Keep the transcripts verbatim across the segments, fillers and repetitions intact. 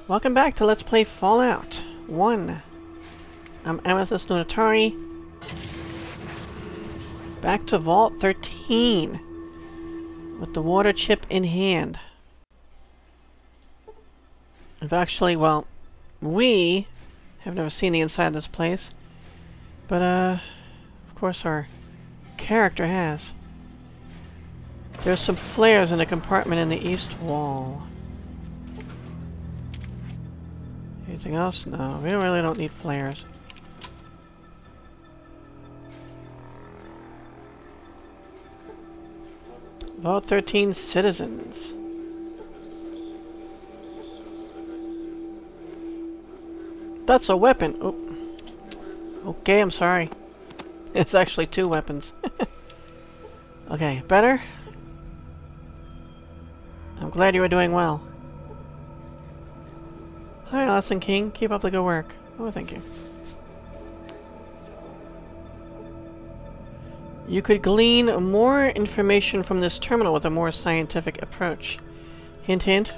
Welcome back to Let's Play Fallout one. I'm Amethyst Lunatari. Back to Vault thirteen. With the water chip in hand. I've actually, well, we have never seen the inside of this place. But, uh, of course our character has. There's some flares in the compartment in the east wall. Anything else? No, we don't really don't need flares. Vault thirteen citizens. That's a weapon. Oh. Okay, I'm sorry. It's actually two weapons. Okay, better? I'm glad you were doing well. Hi, Alison King. Keep up the good work. Oh, thank you. You could glean more information from this terminal with a more scientific approach. Hint, hint.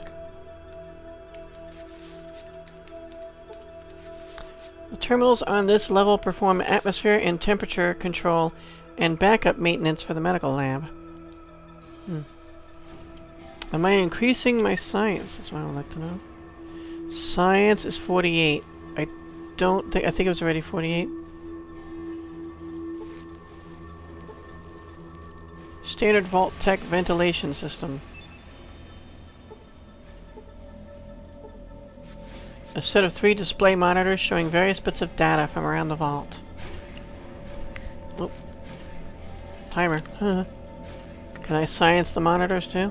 The terminals on this level perform atmosphere and temperature control and backup maintenance for the medical lab. Hmm. Am I increasing my science? That's what I would like to know. Science is forty-eight. I don't think... I think it was already forty-eight. Standard Vault Tech ventilation system. A set of three display monitors showing various bits of data from around the vault. Oh. Timer. Huh. Can I science the monitors too?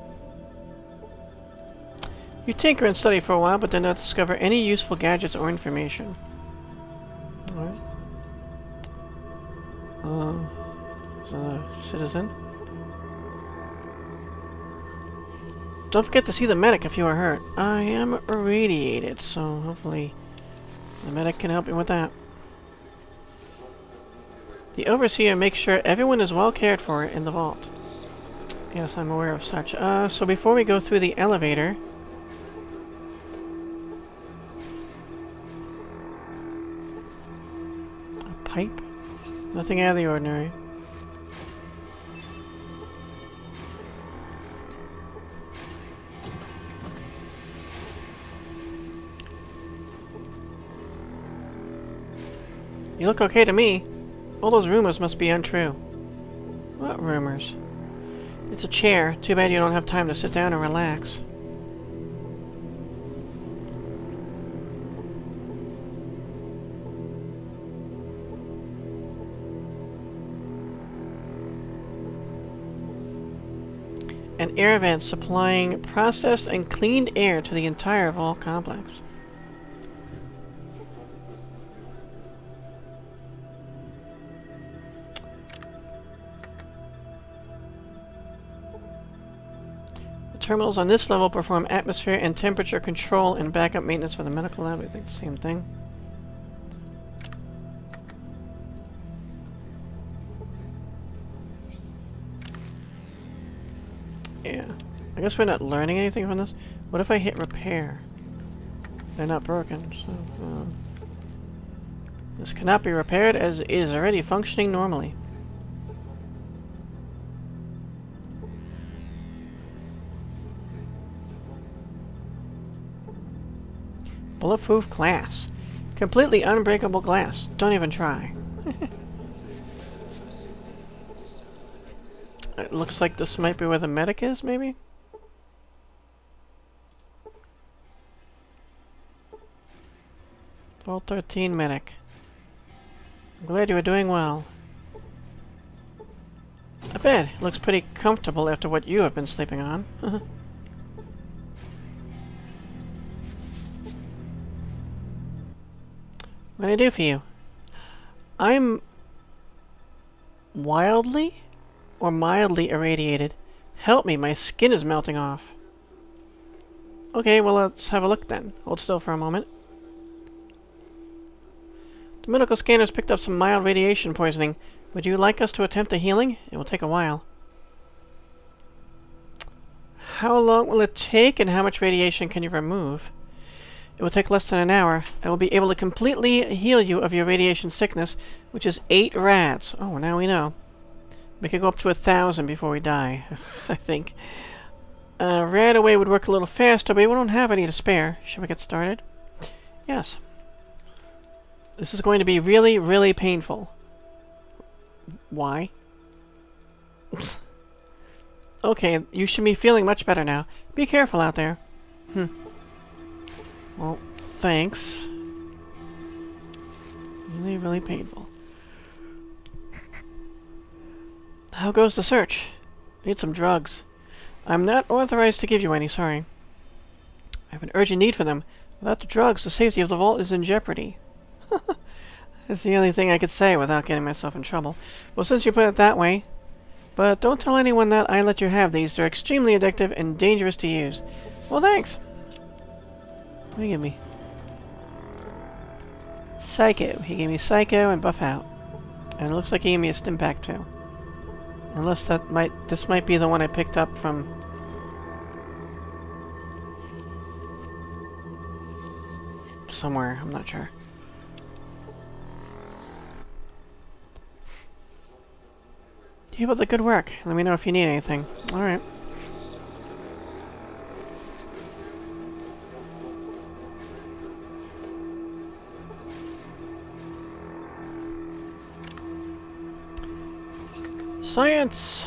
You tinker and study for a while, but do not discover any useful gadgets or information. Alright. Um, there's another citizen. Don't forget to see the medic if you are hurt. I am irradiated, so hopefully the medic can help me with that. The overseer makes sure everyone is well cared for in the vault. Yes, I'm aware of such. Uh, so before we go through the elevator... Pipe? Nothing out of the ordinary. You look okay to me. All those rumors must be untrue. What rumors? It's a chair. Too bad you don't have time to sit down and relax. An air vent supplying processed and cleaned air to the entire vault complex. The terminals on this level perform atmosphere and temperature control and backup maintenance for the medical lab. I think the same thing. Yeah. I guess we're not learning anything from this. What if I hit repair? They're not broken, so... Uh, this cannot be repaired as it is already functioning normally. Bulletproof glass. Completely unbreakable glass. Don't even try. It looks like this might be where the medic is, maybe? Vault thirteen medic. I'm glad you were doing well. I bet. It looks pretty comfortable after what you have been sleeping on. What can I do for you? I'm... wildly? Or mildly irradiated. Help me, my skin is melting off. Okay, well let's have a look then. Hold still for a moment. The medical scanners picked up some mild radiation poisoning. Would you like us to attempt a healing? It will take a while. How long will it take and how much radiation can you remove? It will take less than an hour. I will be able to completely heal you of your radiation sickness, which is eight rads. Oh, now we know. We could go up to a thousand before we die, I think. Uh, rad away would work a little faster, but we don't have any to spare. Should we get started? Yes. This is going to be really, really painful. Why? Okay, you should be feeling much better now. Be careful out there. Hmm. Well, thanks. Really, really painful. How goes the search? Need some drugs. I'm not authorized to give you any, sorry. I have an urgent need for them. Without the drugs, the safety of the vault is in jeopardy. That's the only thing I could say without getting myself in trouble. Well, since you put it that way... But don't tell anyone that I let you have these. They're extremely addictive and dangerous to use. Well, thanks. What do you give me? Psycho. He gave me Psycho and Buff Out. And it looks like he gave me a Stim Pack too. Unless that might... This might be the one I picked up from... somewhere. I'm not sure. Keep up the good work. Let me know if you need anything. Alright. Science!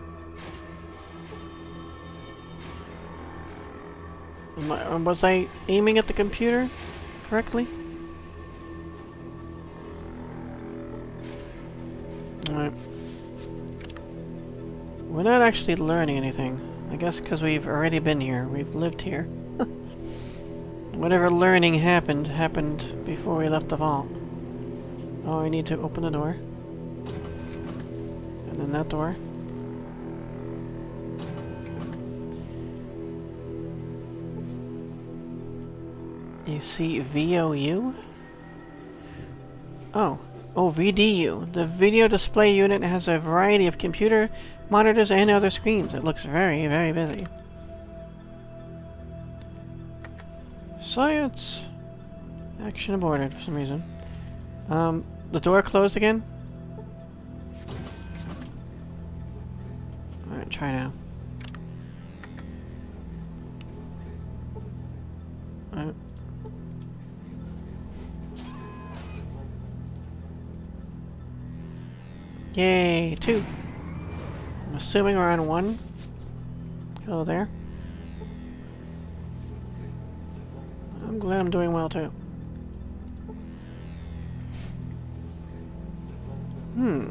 Am I, was I aiming at the computer correctly? Alright. We're not actually learning anything. I guess because we've already been here. We've lived here. Whatever learning happened, happened before we left the vault. Oh, I need to open the door. And then that door. You see V O U? Oh. Oh, V D U. The video display unit has a variety of computer monitors and other screens. It looks very, very busy. Science! Action aborted for some reason. Um, the door closed again? Alright, try now. Alright. Yay, two. I'm assuming we're on one. Hello there. I'm glad I'm doing well too. Hmm.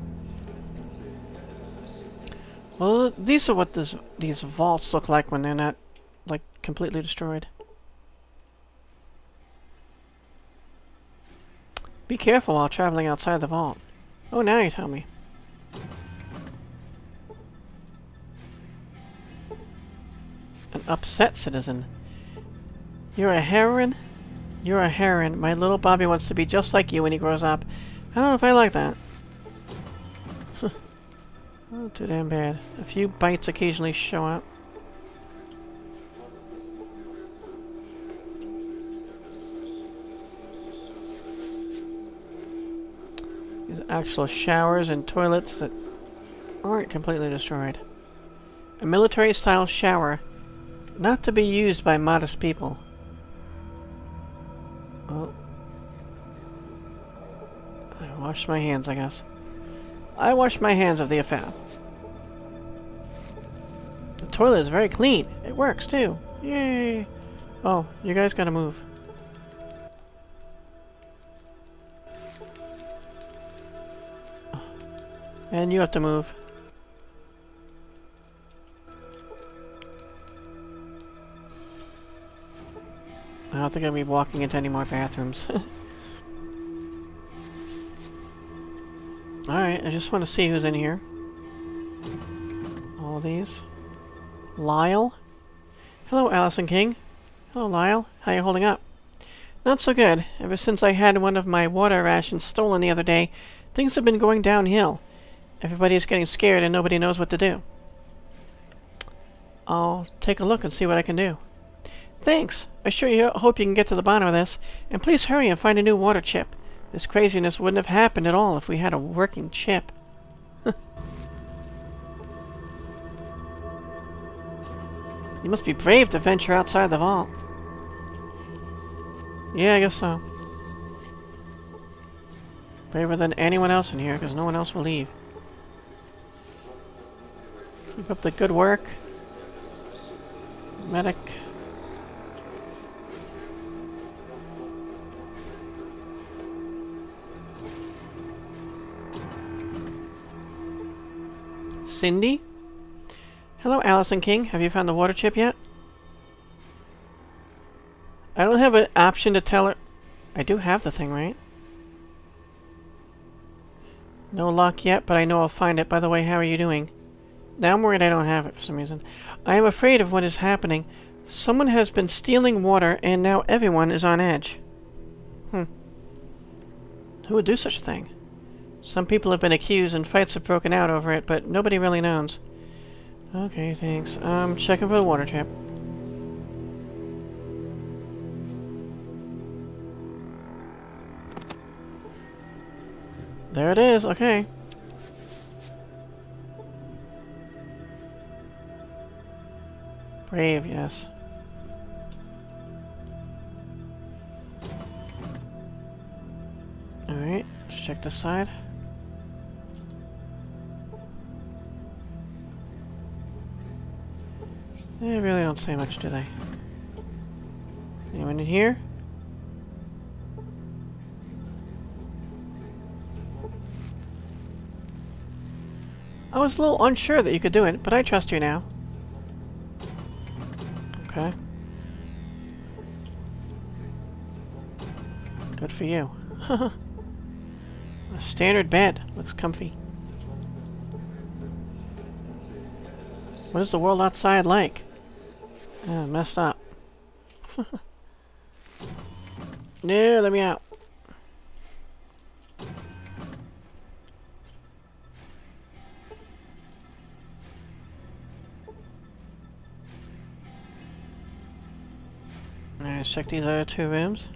Well, these are what this, these vaults look like when they're not, like, completely destroyed. Be careful while traveling outside the vault. Oh, now you tell me. An upset citizen. You're a heroine? You're a heroine. My little Bobby wants to be just like you when he grows up. I don't know if I like that. Not too damn bad. A few bites occasionally show up. There's actual showers and toilets that aren't completely destroyed. A military-style shower, not to be used by modest people. Oh. I washed my hands, I guess. I washed my hands of the affair. The toilet is very clean. It works, too. Yay! Oh, you guys gotta move. Oh. And you have to move. I don't think I'll be walking into any more bathrooms. Alright, I just want to see who's in here. All these. Lyle? Hello, Allison King. Hello, Lyle. How you holding up? Not so good. Ever since I had one of my water rations stolen the other day, things have been going downhill. Everybody is getting scared and nobody knows what to do. I'll take a look and see what I can do. Thanks. I sure you hope you can get to the bottom of this. And please hurry and find a new water chip. This craziness wouldn't have happened at all if we had a working chip. You must be brave to venture outside the vault. Yeah, I guess so. Braver than anyone else in here, because no one else will leave. Keep up the good work. Medic. Cindy? Hello, Allison King. Have you found the water chip yet? I don't have an option to tell her... I do have the thing, right? No luck yet, but I know I'll find it. By the way, how are you doing? Now I'm worried I don't have it for some reason. I am afraid of what is happening. Someone has been stealing water, and now everyone is on edge. Hmm. Who would do such a thing? Some people have been accused, and fights have broken out over it, but nobody really knows. Okay, thanks. I'm checking for the water chip. There it is, okay. Brave, yes. Alright, let's check this side. They really don't say much, do they? Anyone in here? I was a little unsure that you could do it, but I trust you now. Okay. Good for you. A standard bed. Looks comfy. What is the world outside like? Ah, messed up. No, let me out. Alright, let's check these other two rooms.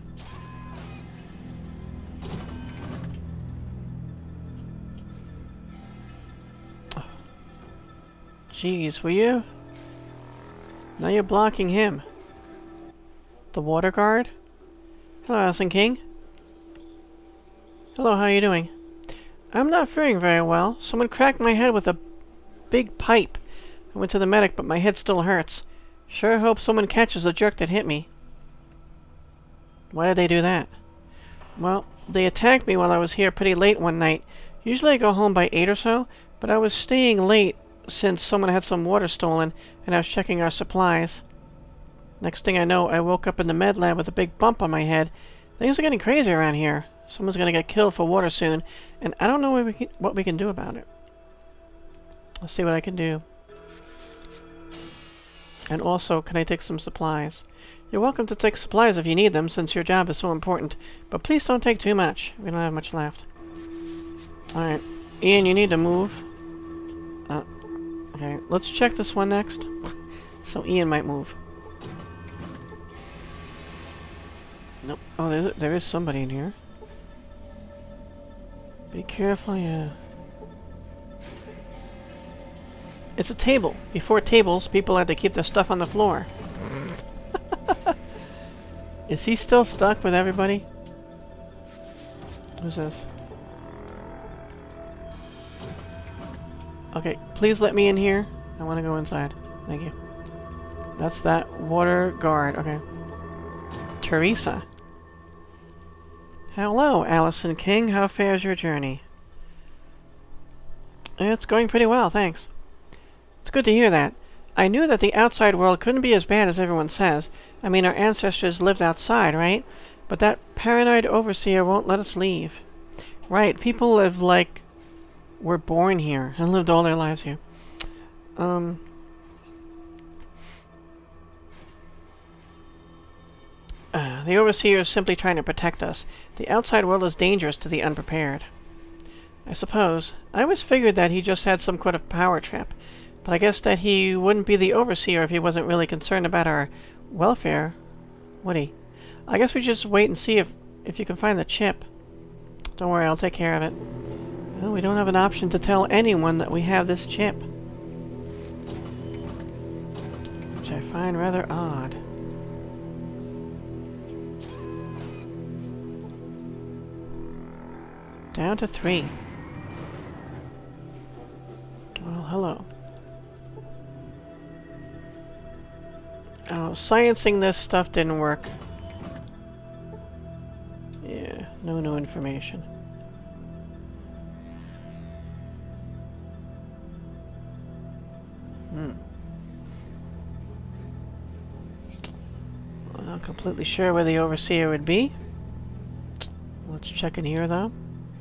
Oh. Jeez, will you? Now you're blocking him. The water guard? Hello, Allison King. Hello, how are you doing? I'm not feeling very well. Someone cracked my head with a big pipe. I went to the medic, but my head still hurts. Sure hope someone catches the jerk that hit me. Why did they do that? Well, they attacked me while I was here pretty late one night. Usually I go home by eight or so, but I was staying late since someone had some water stolen, and I was checking our supplies. Next thing I know, I woke up in the med lab with a big bump on my head. Things are getting crazy around here. Someone's gonna get killed for water soon, and I don't know what we can, what we can do about it. Let's see what I can do. And also, can I take some supplies? You're welcome to take supplies if you need them, since your job is so important. But please don't take too much. We don't have much left. Alright. Ian, you need to move. Uh, okay, let's check this one next. So Ian might move. Nope. Oh, there, there is somebody in here. Be careful, yeah. It's a table. Before tables, people had to keep their stuff on the floor. Is he still stuck with everybody? Who's this? Okay, please let me in here. I want to go inside. Thank you. That's that water guard. Okay. Teresa. Hello, Allison King. How fares your journey? It's going pretty well, thanks. It's good to hear that. I knew that the outside world couldn't be as bad as everyone says. I mean, our ancestors lived outside, right? But that paranoid overseer won't let us leave. Right, people live like... were born here and lived all their lives here. Um... Uh, the overseer is simply trying to protect us. The outside world is dangerous to the unprepared. I suppose. I always figured that he just had some kind of power trip. But I guess that he wouldn't be the overseer if he wasn't really concerned about our welfare. Woody. I guess we just wait and see if, if you can find the chip. Don't worry, I'll take care of it. Well, we don't have an option to tell anyone that we have this chip. Which I find rather odd. Down to three. Well, hello. Oh, sciencing this stuff didn't work. Yeah, no new information. Hmm. Well, not completely sure where the overseer would be. Let's check in here, though.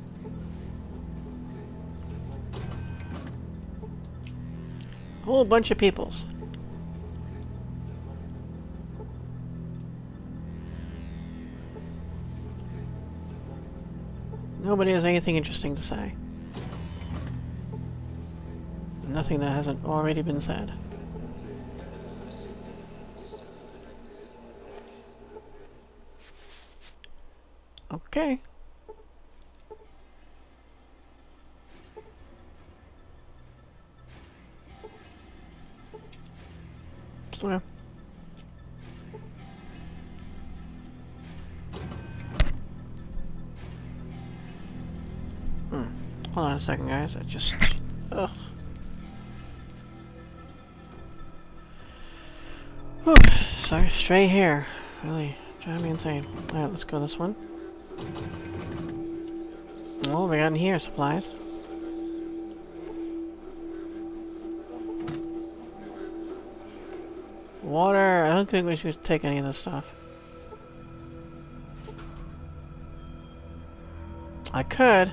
A whole bunch of peoples. Nobody has anything interesting to say. Nothing that hasn't already been said. Okay. Okay. Hmm. Hold on a second, guys. I just... Ugh. Whew. Sorry, stray hair. Really driving me insane. Alright, let's go this one. Oh, we got in here supplies. Water. I don't think we should take any of this stuff. I could.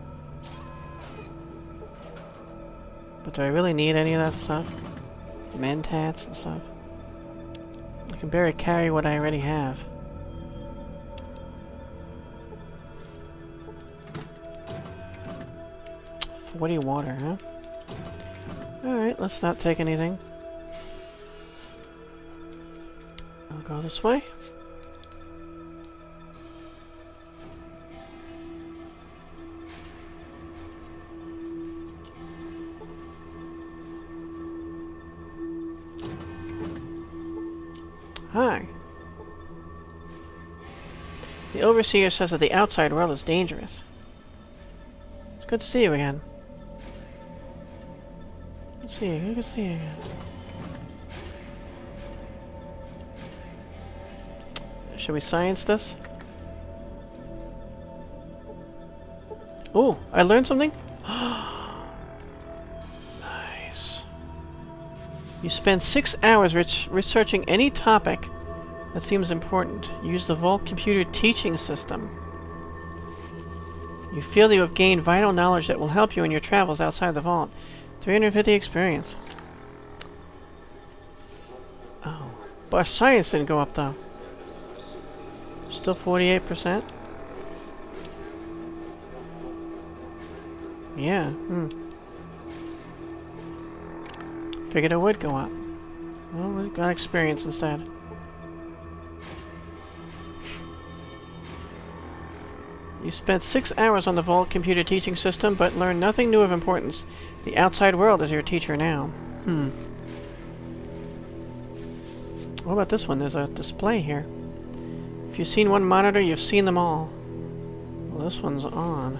But do I really need any of that stuff? Mentats and stuff. I can barely carry what I already have. forty water, huh? Alright, let's not take anything. I'll go this way. Hi. The Overseer says that the outside world is dangerous. It's good to see you again. Good to see you. Good to see you again. Should we science this? Oh, I learned something? Nice. You spend six hours researching any topic that seems important. Use the Vault computer teaching system. You feel that you have gained vital knowledge that will help you in your travels outside the Vault. three hundred fifty experience. Oh. But our science didn't go up, though. Still forty-eight percent? Yeah, hmm. Figured it would go up. Well, we got experience instead. You spent six hours on the Vault computer teaching system, but learned nothing new of importance. The outside world is your teacher now. Hmm. What about this one? There's a display here. If you've seen one monitor, you've seen them all. Well, this one's on.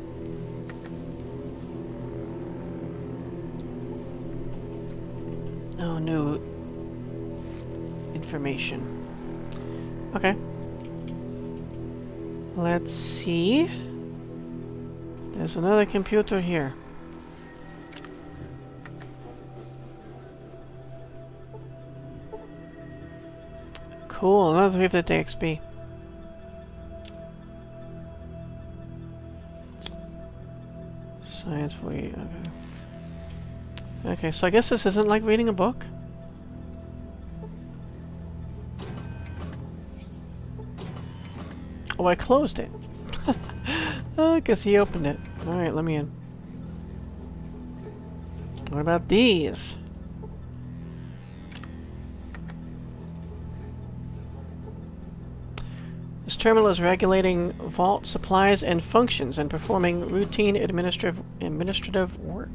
No new information. Okay. Let's see. There's another computer here. Cool, another three fifty X P. Science forty-eight, okay. Okay, so I guess this isn't like reading a book. Oh, I closed it. Oh, I guess he opened it. Alright, let me in. What about these? terminal is regulating vault supplies and functions and performing routine administrative administrative work.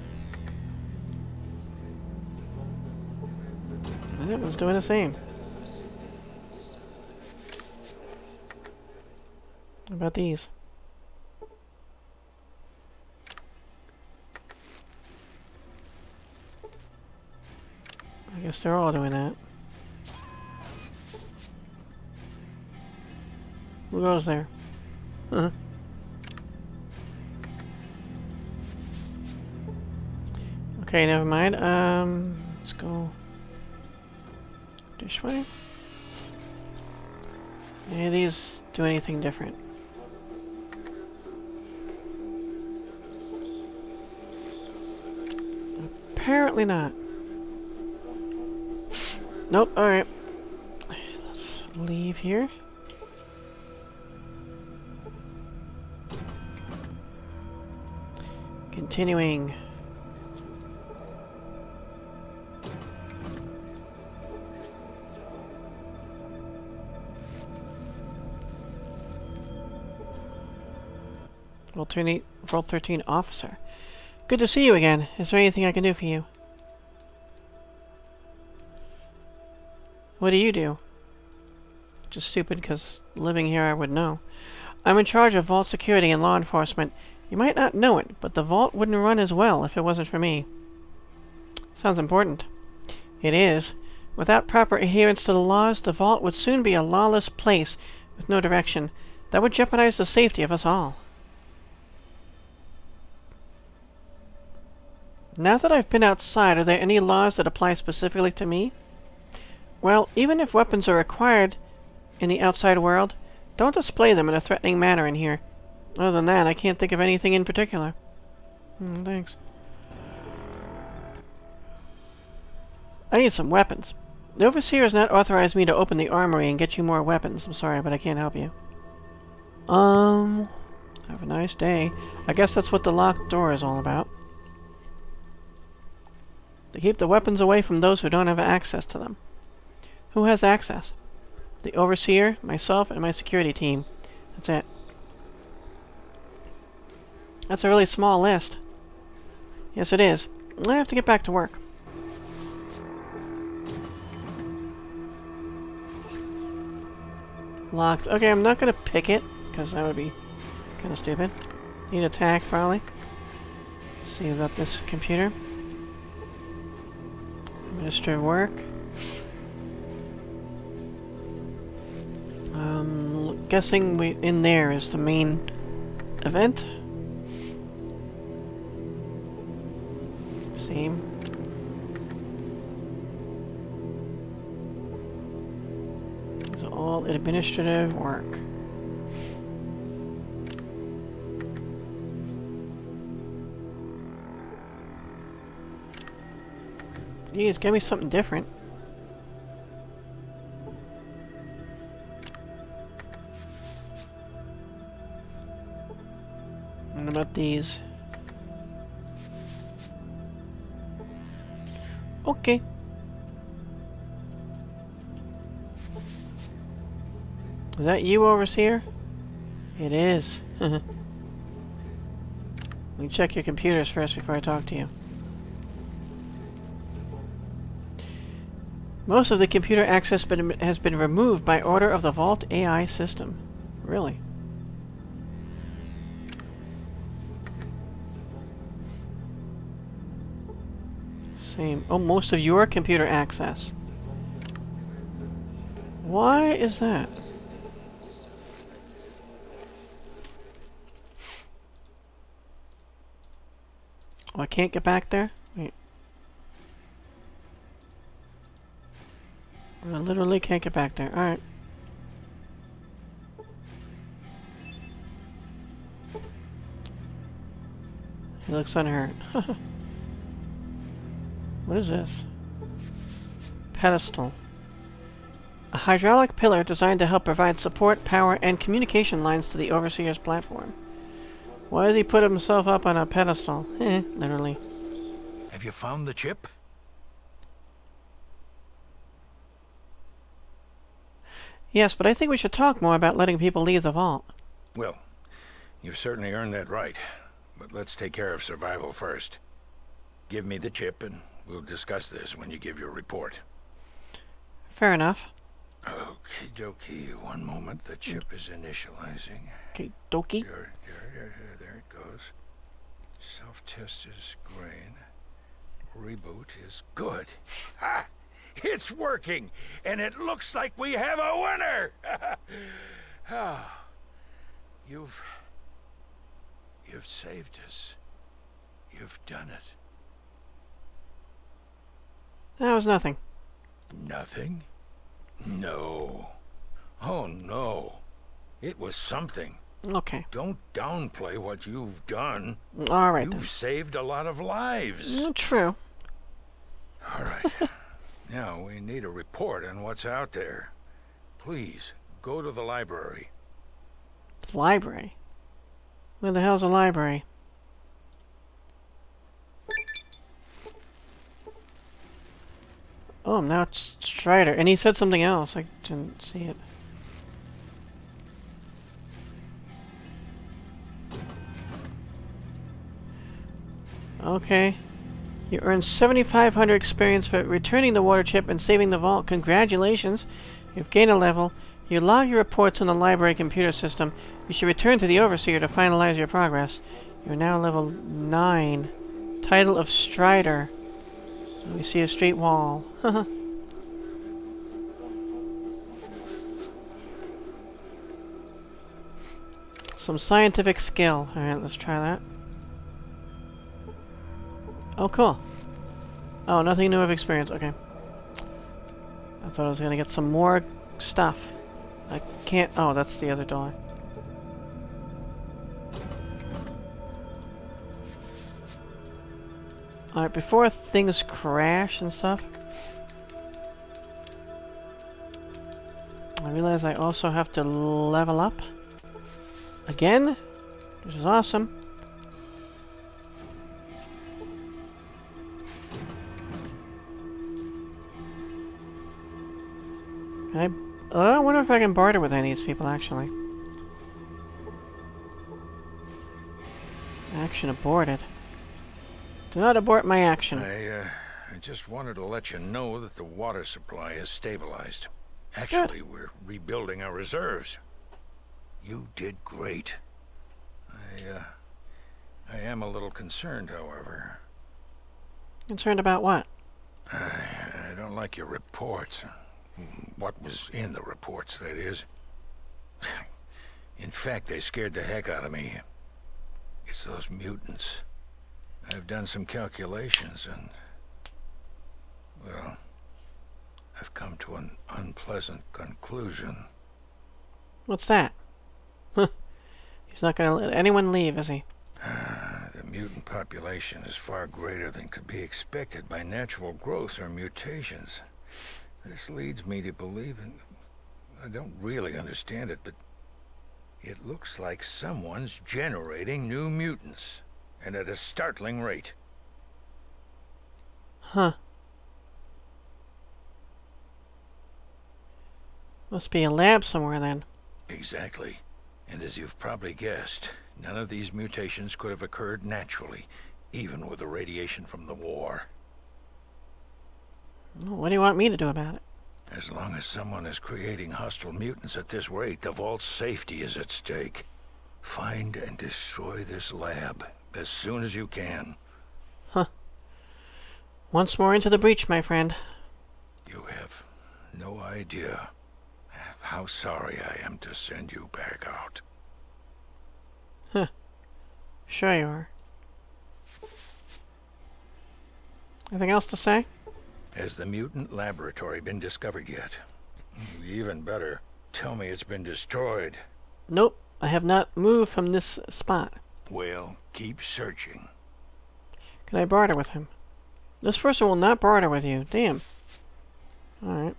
And that one's doing the same. What about these? I guess they're all doing that. Who goes there? Uh-huh. Okay, never mind. Um, let's go this way. Any of these do anything different? Apparently not. Nope, alright. Let's leave here. Continuing. Vault thirteen officer. Good to see you again. Is there anything I can do for you? What do you do? Just stupid, because living here I would know. I'm in charge of vault security and law enforcement. You might not know it, but the vault wouldn't run as well if it wasn't for me. Sounds important. It is. Without proper adherence to the laws, the vault would soon be a lawless place with no direction. That would jeopardize the safety of us all. Now that I've been outside, are there any laws that apply specifically to me? Well, even if weapons are acquired in the outside world, don't display them in a threatening manner in here. Other than that, I can't think of anything in particular. Mm, thanks. I need some weapons. The Overseer has not authorized me to open the armory and get you more weapons. I'm sorry, but I can't help you. Um, have a nice day. I guess that's what the locked door is all about. To keep the weapons away from those who don't have access to them. Who has access? The Overseer, myself, and my security team. That's it. That's a really small list. Yes, it is. I have to get back to work. Locked. Okay, I'm not gonna pick it, because that would be kind of stupid. Need attack, probably. Let's see about this computer. Administrative work. Um, guessing we in there is the main event. Same. It's all administrative work. Geez, give me something different. What about these? Okay. Is that you, Overseer? It is. Let me check your computers first before I talk to you. Most of the computer access been, has been removed by order of the Vault A I system. Really? Same. Oh, most of your computer access. Why is that? Oh, I can't get back there? Wait. I literally can't get back there. Alright. He looks unhurt. What is this? Pedestal. A hydraulic pillar designed to help provide support, power, and communication lines to the Overseer's platform. Why does he put himself up on a pedestal? Eh, literally. Have you found the chip? Yes, but I think we should talk more about letting people leave the vault. Well, you've certainly earned that right. But let's take care of survival first. Give me the chip and we'll discuss this when you give your report. Fair enough. Okie dokie. One moment. The chip is initializing. Okie dokie. There, there, there, there it goes. Self-test is green. Reboot is good. Ha! It's working! And it looks like we have a winner! Oh, you've... You've saved us. You've done it. That was nothing. Nothing? No. Oh, no. It was something. Okay. Don't downplay what you've done. All right, You've then. saved a lot of lives. Mm, true. All right. Now, we need a report on what's out there. Please, go to the library. Library? Where the hell's a library? Oh, now it's Strider. And he said something else. I didn't see it. Okay. You earned seventy-five hundred experience for returning the water chip and saving the vault. Congratulations. You've gained a level. You log your reports in the library computer system. You should return to the Overseer to finalize your progress. You're now level nine. Title of Strider. We see a straight wall. Some scientific skill. Alright, let's try that. Oh, cool. Oh, nothing new of experience. Okay. I thought I was gonna get some more stuff. I can't... Oh, that's the other door. Alright, before things crash and stuff, I realize I also have to level up. Again? Which is awesome. Can I... Oh, I wonder if I can barter with any of these people, actually. Action aborted. Do not abort my action. I, uh, I just wanted to let you know that the water supply is stabilized. Actually, Good. We're rebuilding our reserves. You did great. I, uh, I am a little concerned, however. Concerned about what? I, I don't like your reports. What was in the reports, that is. In fact, they scared the heck out of me. It's those mutants. I've done some calculations and... well, I've come to an unpleasant conclusion. What's that? He's not gonna let anyone leave, is he? The mutant population is far greater than could be expected by natural growth or mutations. This leads me to believe, and I don't really understand it, but it looks like someone's generating new mutants, and at a startling rate. Huh. Must be a lab somewhere then. Exactly. And as you've probably guessed, none of these mutations could have occurred naturally, even with the radiation from the war. What do you want me to do about it? As long as someone is creating hostile mutants at this rate, the vault's safety is at stake. Find and destroy this lab as soon as you can. Huh. Once more into the breach, my friend. You have no idea how sorry I am to send you back out. Huh. Sure you are. Anything else to say? Has the mutant laboratory been discovered yet? Even better, tell me it's been destroyed. Nope. I have not moved from this spot. Well, keep searching. Can I barter with him? This person will not barter with you. Damn. Alright.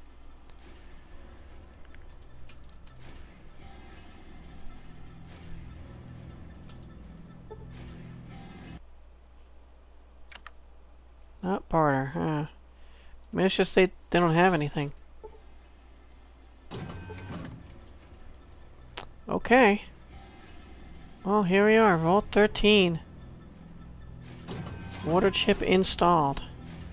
Not barter, huh? Maybe it's just they, they don't have anything. Okay. Well, here we are. Vault thirteen. Water chip installed.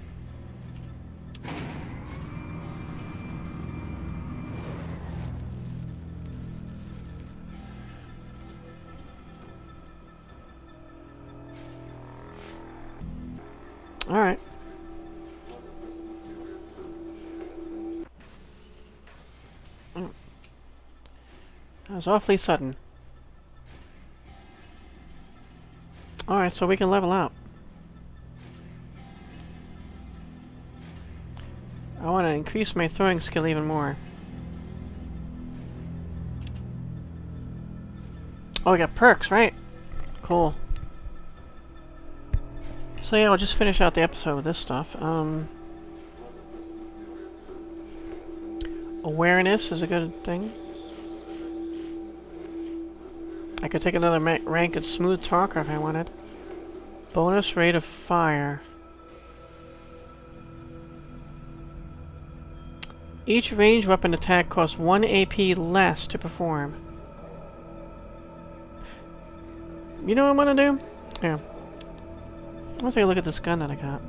Alright. Oh. That was awfully sudden. Alright, so we can level up. I want to increase my throwing skill even more. Oh, we got perks, right? Cool. So yeah, we'll just finish out the episode with this stuff. Um, awareness is a good thing. I could take another ma rank at Smooth Talker if I wanted. Bonus rate of fire. Each ranged weapon attack costs one A P less to perform. You know what I'm gonna do? Yeah. I'll take a look at this gun that I got.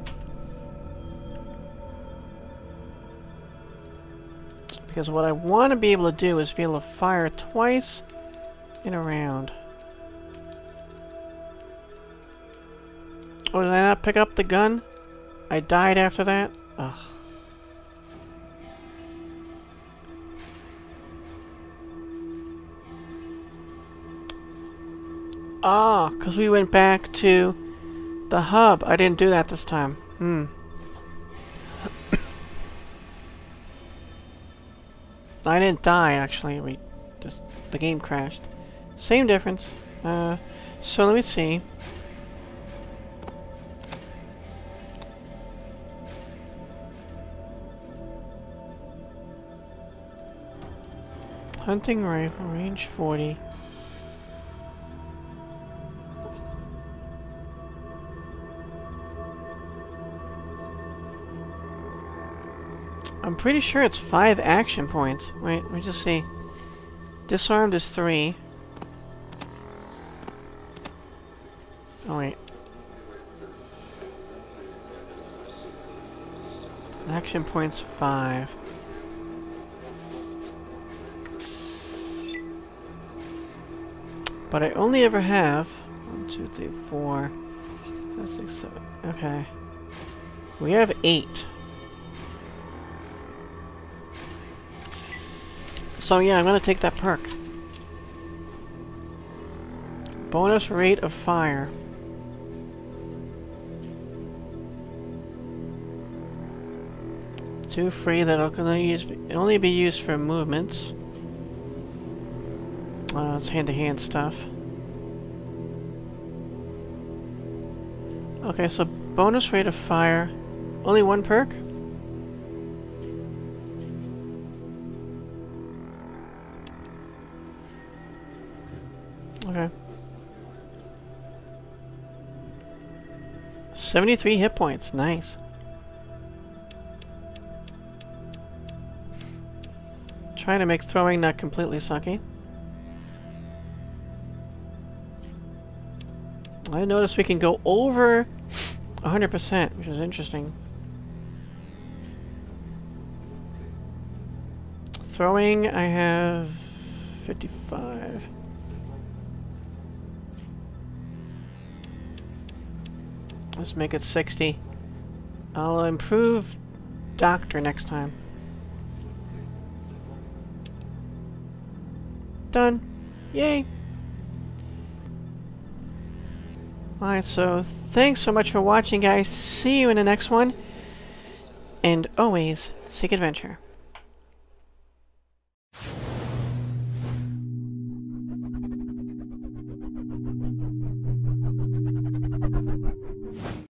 Because what I want to be able to do is be able to fire twice in a round. Oh, did I not pick up the gun? I died after that? Ugh. Ah, because we went back to the hub. I didn't do that this time. Hmm. I didn't die, actually. We just the game crashed. Same difference. Uh, so let me see. Hunting rifle, range forty. I'm pretty sure it's five action points. Wait, let me just see. Disarmed is three. Oh, wait. Action points five. But I only ever have one, two, three, four, five, six, seven. Okay. We have eight. So yeah, I'm gonna take that perk. Bonus rate of fire. Two free that'll only, use, only be used for movements. Uh, it's hand-to-hand stuff. Okay, so bonus rate of fire. Only one perk? Okay. seventy-three hit points. Nice. Trying to make throwing not completely sucky. I noticed we can go over one hundred percent, which is interesting. Throwing, I have fifty-five. Let's make it sixty. I'll improve Doctor next time. Done. Yay! Alright, so thanks so much for watching, guys. See you in the next one. And always, seek adventure.